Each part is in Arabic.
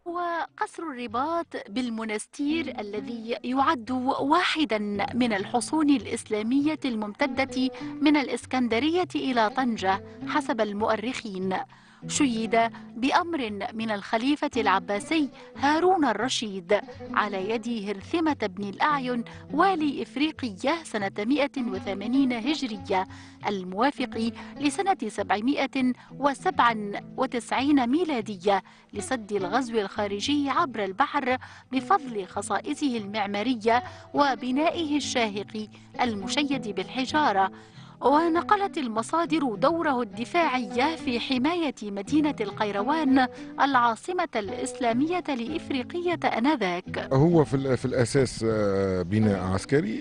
هو قصر الرباط بالمنستير الذي يعد واحدا من الحصون الإسلامية الممتدة من الإسكندرية إلى طنجة حسب المؤرخين. شيد بأمر من الخليفة العباسي هارون الرشيد على يد هرثمة بن الأعين والي إفريقية سنة 180 هجرية الموافق لسنة 797 ميلادية لسد الغزو الخارجي عبر البحر بفضل خصائصه المعمارية وبنائه الشاهق المشيد بالحجارة. ونقلت المصادر دوره الدفاعي في حماية مدينة القيروان العاصمة الإسلامية لإفريقية آنذاك. هو في الأساس بناء عسكري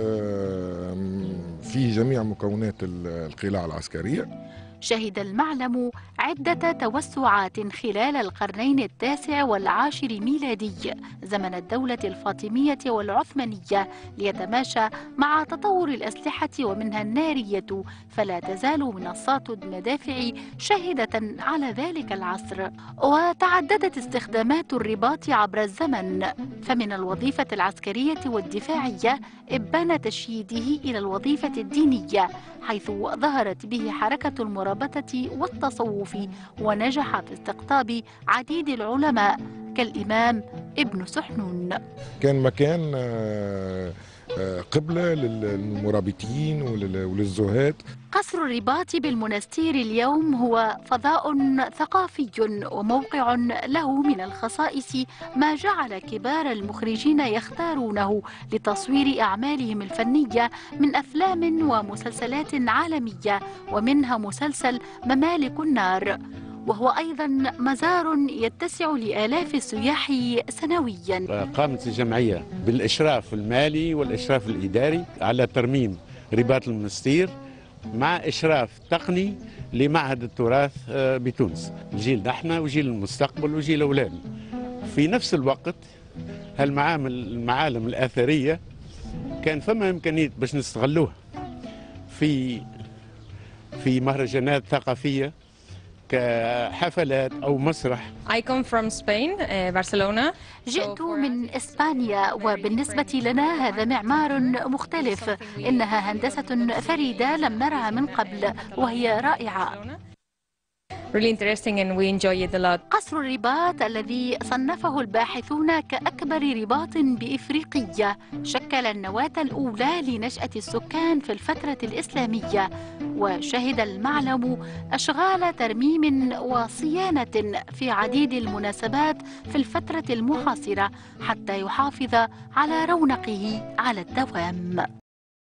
فيه جميع مكونات القلاع العسكرية. شهد المعلم عدة توسعات خلال القرنين التاسع والعاشر ميلادي زمن الدولة الفاطمية والعثمانية ليتماشى مع تطور الأسلحة ومنها النارية، فلا تزال منصات المدافع شاهدة على ذلك العصر. وتعددت استخدامات الرباط عبر الزمن، فمن الوظيفة العسكرية والدفاعية إبان تشييده إلى الوظيفة الدينية، حيث ظهرت به حركة المرابطة والتصوف ونجح في استقطاب عديد العلماء كالإمام ابن سحنون. كان مكان قبلة للمرابطين وللزهاد. قصر الرباط بالمنستير اليوم هو فضاء ثقافي وموقع له من الخصائص ما جعل كبار المخرجين يختارونه لتصوير أعمالهم الفنية من أفلام ومسلسلات عالمية، ومنها مسلسل ممالك النار، وهو أيضا مزار يتسع لآلاف السياح سنويا. قامت الجمعية بالإشراف المالي والإشراف الإداري على ترميم رباط المنستير مع إشراف تقني لمعهد التراث بتونس، جيل نحن وجيل المستقبل وجيل أولادنا. في نفس الوقت المعالم الأثرية كان فما إمكانية باش نستغلوها في مهرجانات ثقافية كحفلات أو مسرح. I come from Spain, Barcelona. جئت من إسبانيا، وبالنسبة لنا هذا معمار مختلف، إنها هندسة فريدة لم نرها من قبل وهي رائعة. Really interesting and we enjoy it a lot. قصر الرباط الذي صنفه الباحثون كأكبر رباط بإفريقيا شكل النواة الأولى لنشأة السكان في الفترة الإسلامية، وشهد المعلم أشغال ترميم وصيانة في عديد المناسبات في الفترة المحاصرة حتى يحافظ على رونقه على الدوام.